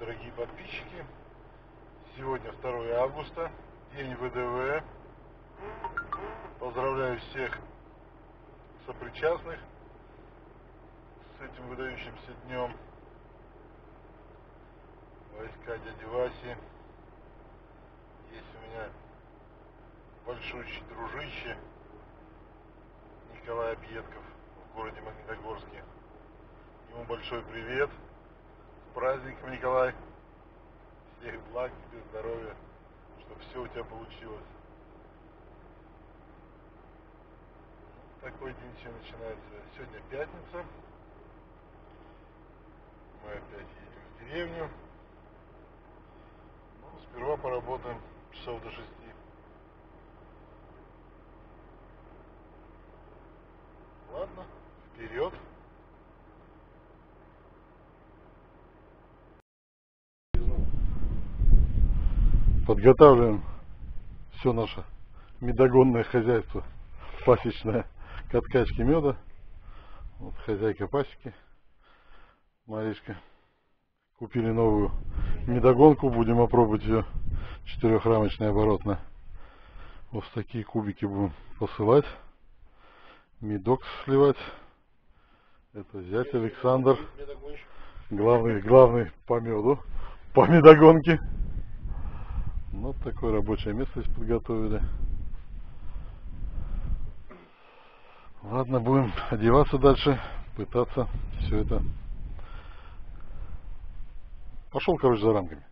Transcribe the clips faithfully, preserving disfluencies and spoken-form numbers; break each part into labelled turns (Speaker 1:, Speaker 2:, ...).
Speaker 1: дорогие подписчики! Сегодня второе августа, день вэ дэ вэ. Поздравляю всех сопричастных с этим выдающимся днем. Войска дяди Васи. Есть у меня большущий дружище Николай Объедков в городе Магнитогорске. Ему большой привет. С праздником, Николай. Всех благ, тебе здоровья, чтобы все у тебя получилось. Такой день сегодня начинается. Сегодня пятница. Мы опять едем в деревню. Ну, сперва поработаем часов до шести. Ладно, вперед. Подготавливаем все наше медогонное хозяйство пасечное к откачке меда. Вот хозяйка пасеки Маришка. Купили новую медогонку, будем опробовать ее. Четырехрамочная оборотная. Вот в такие кубики будем посылать. Медок сливать. Это зять Александр. Главный, главный по меду, по медогонке. Вот такое рабочее место здесь подготовили. Ладно, будем одеваться дальше, пытаться все это. Пошел, короче, за рамками.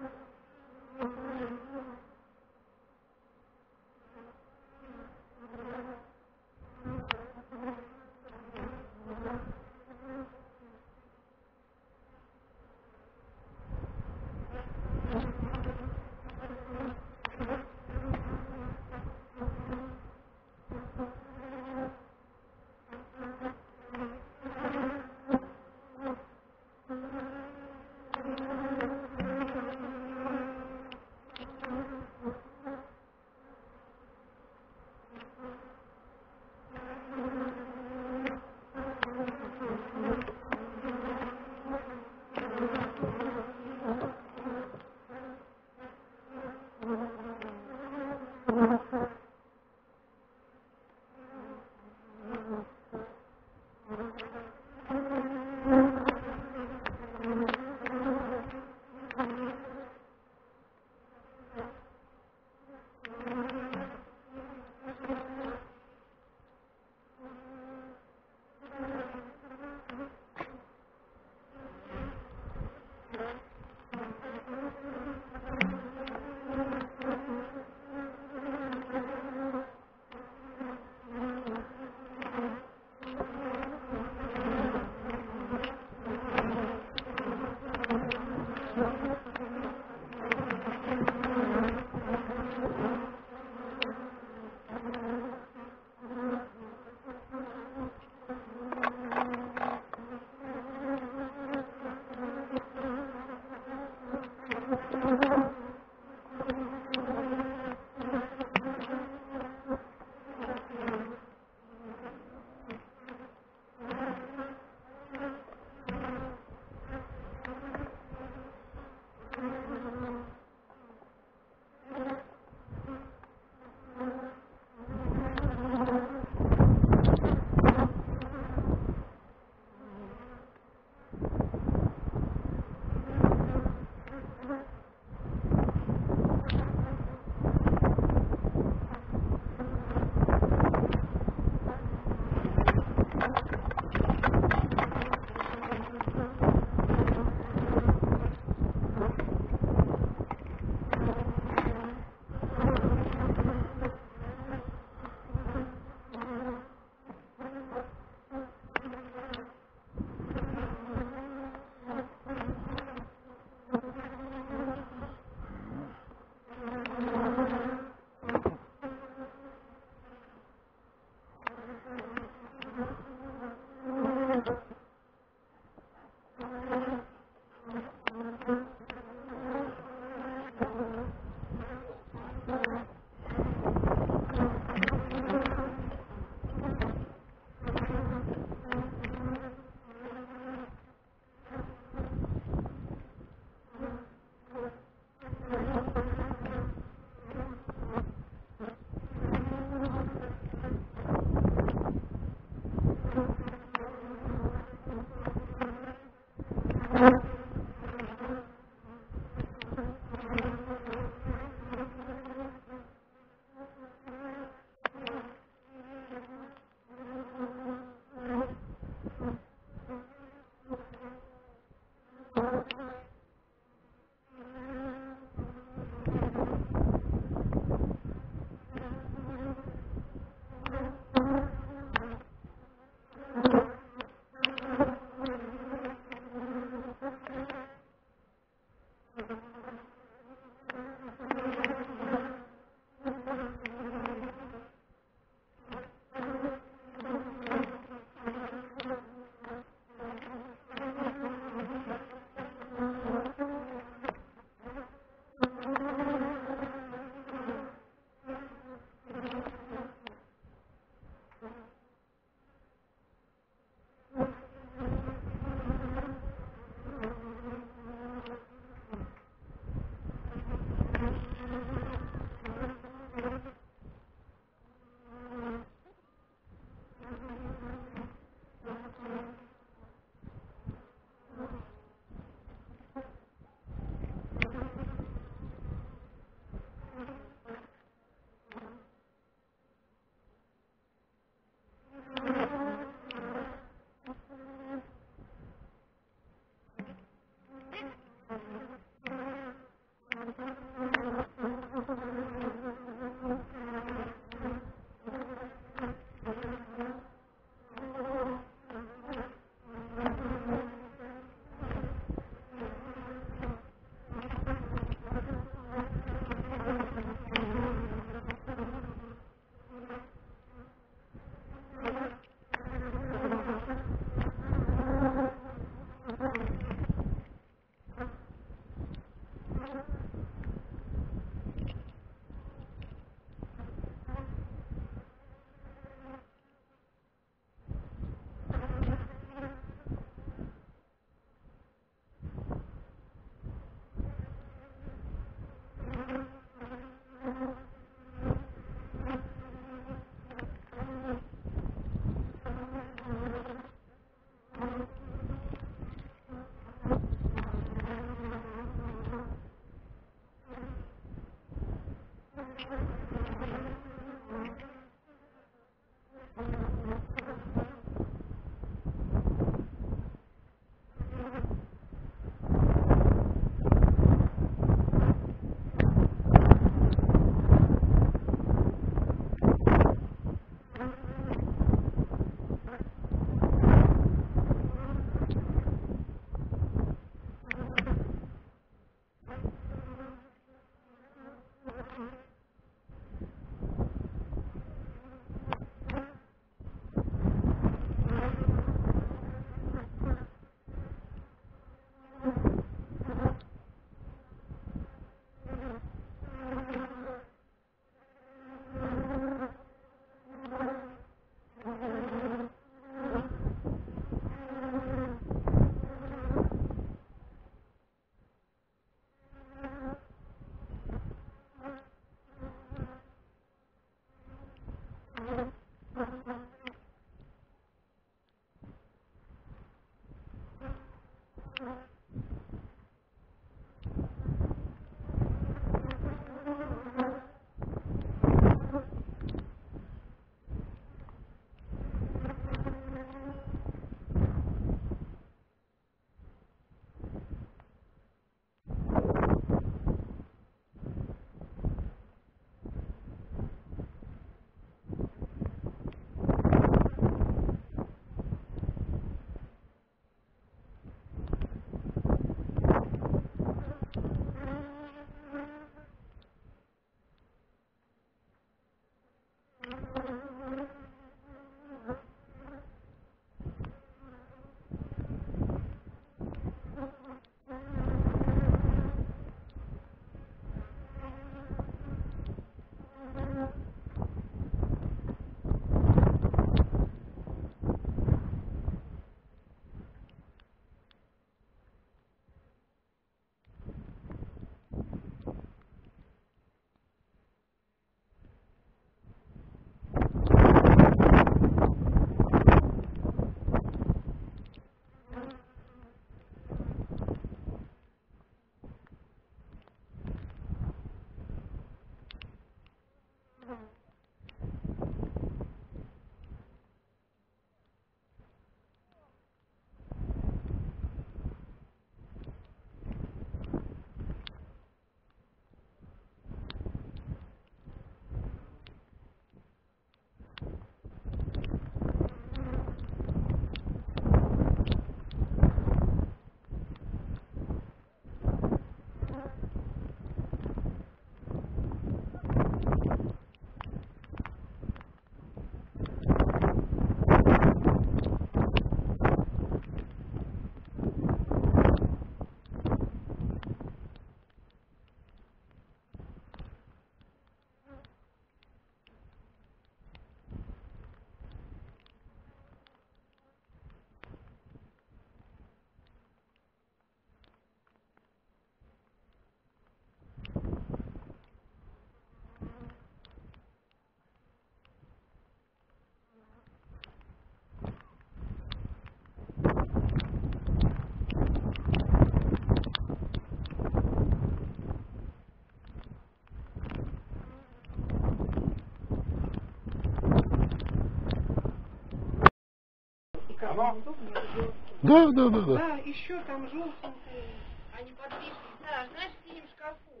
Speaker 1: Оно?
Speaker 2: Да, да, да, да.
Speaker 3: Да, еще там желтенькие. Они подвижные. Да, знаешь, в синем шкафу.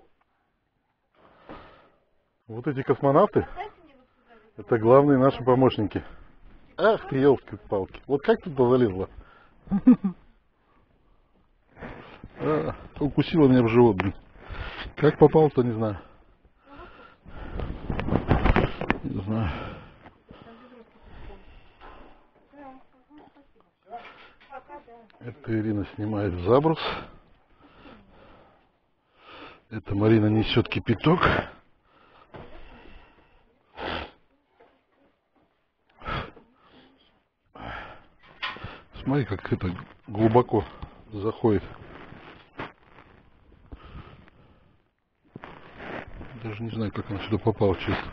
Speaker 2: Вот эти космонавты, это главные наши помощники. Ах ты, елки-палки. Вот как тут залезла? А, укусила меня в живот, блин. Как попал-то, не знаю. Не знаю. Это Ирина снимает забрус. Это Марина несет кипяток. Смотри, как это глубоко заходит. Даже не знаю, как она сюда попала, честно.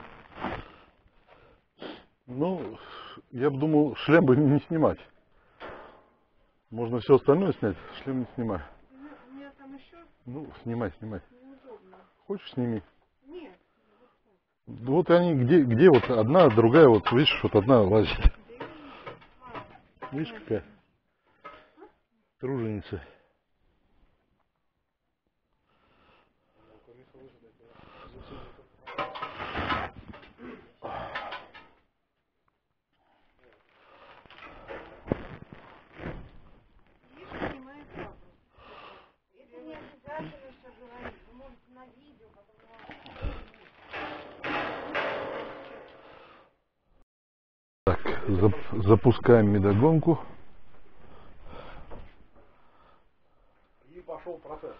Speaker 2: Ну, я бы думал, шлем бы не снимать. Можно все остальное снять, шлем не снимай.
Speaker 3: У меня там еще.
Speaker 2: Ну, снимай, снимай.
Speaker 3: Неудобно.
Speaker 2: Хочешь, сними.
Speaker 3: Нет.
Speaker 2: Вот они, где, где вот одна, другая, вот видишь, вот одна лазит. Видишь, какая труженица.
Speaker 3: Это не обязательно все говорить. Вы можете на видео, потом
Speaker 2: Так, зап запускаем медогонку.
Speaker 1: И пошел процесс.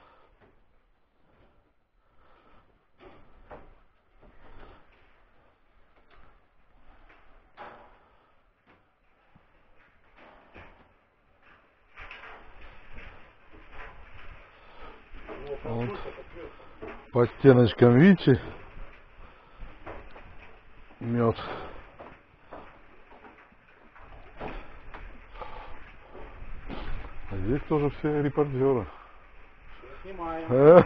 Speaker 2: Вот. По стеночкам, видите, мед. А здесь тоже все репортеры.
Speaker 1: Снимаем.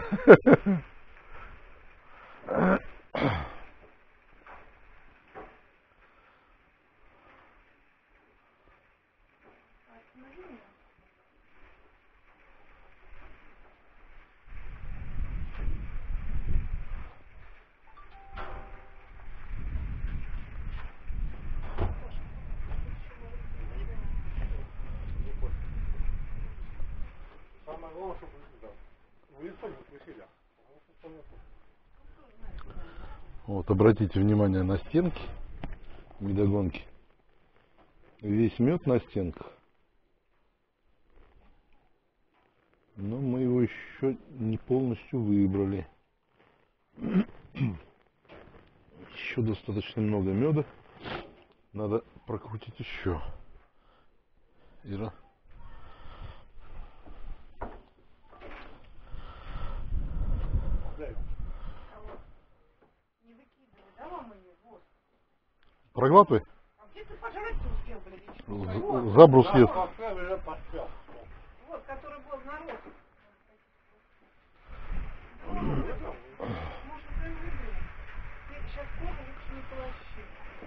Speaker 1: Самое главное, чтобы в лицо не просили.
Speaker 2: Вот, обратите внимание на стенки медогонки. Весь мед на стенках. Но мы его еще не полностью выбрали. Еще достаточно много меда. Надо прокрутить еще. Ира. Проглатывай.
Speaker 3: А где ты пожрать успел, блин?
Speaker 2: Забрус ест.
Speaker 3: Вот, который был на рост. Может, прям выберем. Сейчас скоро лучше не полощи.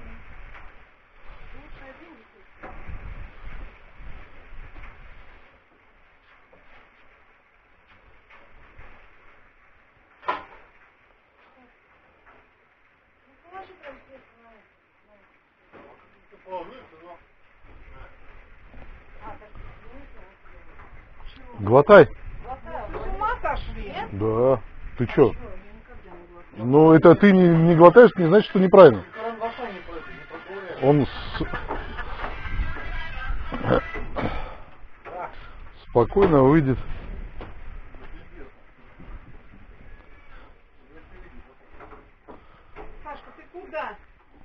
Speaker 3: Лучше один выпустить. Ну, положи прям сверху на это.
Speaker 1: Положится, но...
Speaker 3: А, так, не знаю.
Speaker 2: Глотай.
Speaker 3: С ума сошли?
Speaker 2: Да. Ты чё? Ну, это ты не, не глотаешь, не значит, что неправильно. Он с... спокойно выйдет.
Speaker 3: Сашка, ты куда?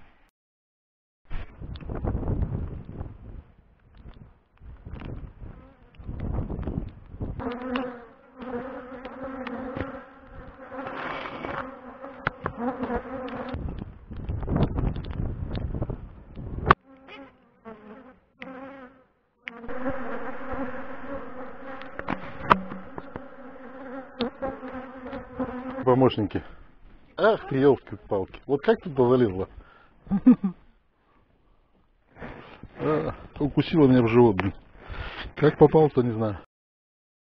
Speaker 2: Помощники. Ах ты, елки-палки. Вот как тут залезла? Укусила меня в живот, блин. Как попал-то, не знаю.